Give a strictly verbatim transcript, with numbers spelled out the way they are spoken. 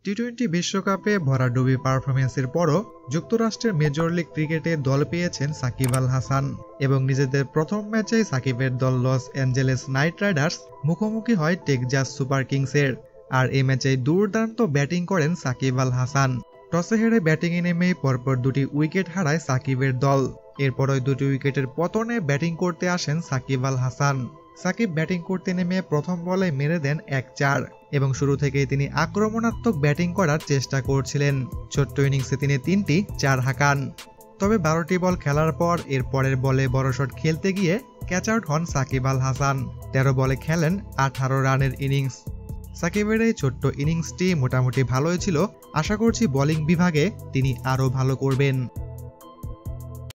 T twenty বিশ্বকাপে ভরাডুবি পারফরমেন্সের পরও যুক্তরাষ্ট্রের মেজর লিগ ক্রিকেটে দল পেয়েছেন সাকিব আল হাসান এবং নিজেদের প্রথম ম্যাচে সাকিবের দল লস অ্যাঞ্জেলেস নাইট রাইডার্স মুখোমুখি হয় টেক্সাস সুপার কিংসের। আর এই ম্যাচে দুর্দান্ত ব্যাটিং করেন সাকিব আল হাসান। টসে হেরে ব্যাটিংয়ে নেমেই পরপর দুটি উইকেট হারায় সাকিবের দল। এরপরই দুটি উইকেটের পতনে ব্যাটিং করতে আসেন সাকিব আল হাসান। সাকিব ব্যাটিং করতে নেমে প্রথম বলে মেরে দেন এক চার এবং শুরু থেকেই তিনি আক্রমণাত্মক ব্যাটিং করার চেষ্টা করছিলেন। ছোট্ট ইনিংসে তিনি তিনটি চার হাঁকান। তবে বারোটি বল খেলার পর এর পরের বলে বড় শট খেলতে গিয়ে ক্যাচ আউট হন সাকিব আল হাসান। তেরো বলে খেলেন আঠারো রানের ইনিংস। সাকিবের এই ছোট্ট ইনিংসটি মোটামুটি ভালোই ছিল। আশা করছি বোলিং বিভাগে তিনি আরও ভালো করবেন।